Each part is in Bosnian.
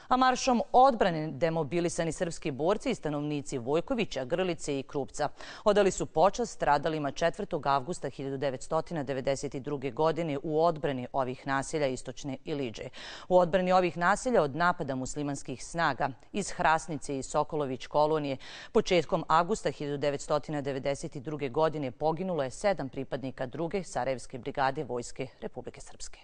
A maršom odbrane demobilisani srpski borci i stanovnici Vojkovića, Grlice i Krupca odali su počast stradalima 4. avgusta 1992. godine u odbrani ovih naselja Istočne Iliđe. U odbrani ovih naselja od napada muslimanskih snaga iz Hrasnice i Sokolović kolonije početkom avgusta 1992. godine poginulo je 7 pripadnika 2. Sarajevske brigade Vojske Republike Srpske.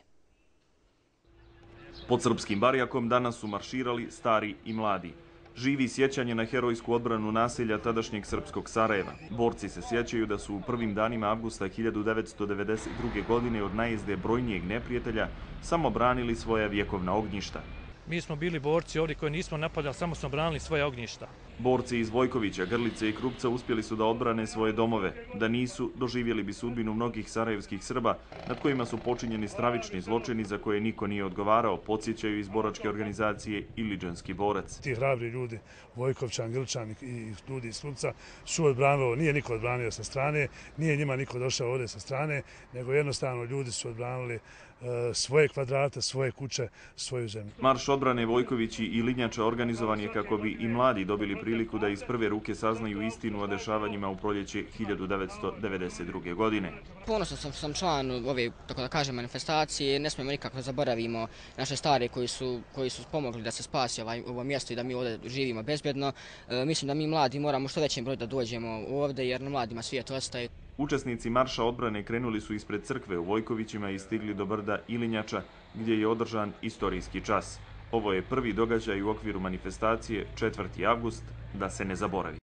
Pod srpskim barjakom danas su marširali stari i mladi. Živi sjećanje na herojsku odbranu naselja tadašnjeg srpskog Sarajeva. Borci se sjećaju da su u prvim danima avgusta 1992. godine od najezde brojnijeg neprijatelja samo branili svoja vjekovna ognjišta. Mi smo bili borci ovdje koji nismo napadali, samo smo branili svoje ognjišta. Borci iz Vojkovića, Grlice i Krupca uspjeli su da odbrane svoje domove. Da nisu, doživjeli bi sudbinu mnogih sarajevskih Srba nad kojima su počinjeni stravični zločini za koje niko nije odgovarao, podsjećaju iz boračke organizacije Iliđanski borac. Ti hrabri ljudi, Vojkovčan, Grličan i ljudi iz Krupca su odbranili, nije niko odbranio sa strane, nije njima niko došao ovdje sa strane, nego jednostavno ljudi su odbranili svoje kvadrate, svoje kuće, svoju zemlju. Marš odbrane Vojkovići i Linjača organizovan je kako bi i mladi dobili priliku da iz prve ruke saznaju istinu o dešavanjima u proljeće 1992. godine. Ponosan sam član ove, tako da kažem, manifestacije. Ne smijemo nikako zaboravimo naše stare koji su pomogli da se spasi ovo mjesto i da mi ovdje živimo bezbjedno. Mislim da mi mladi moramo što većem broju da dođemo ovdje jer na mladima svijet ostaje. Učesnici marša odbrane krenuli su ispred crkve u Vojkovićima i stigli do brda Ilinjača gdje je održan istorijski čas. Ovo je prvi događaj u okviru manifestacije 4. avgust da se ne zaboravi.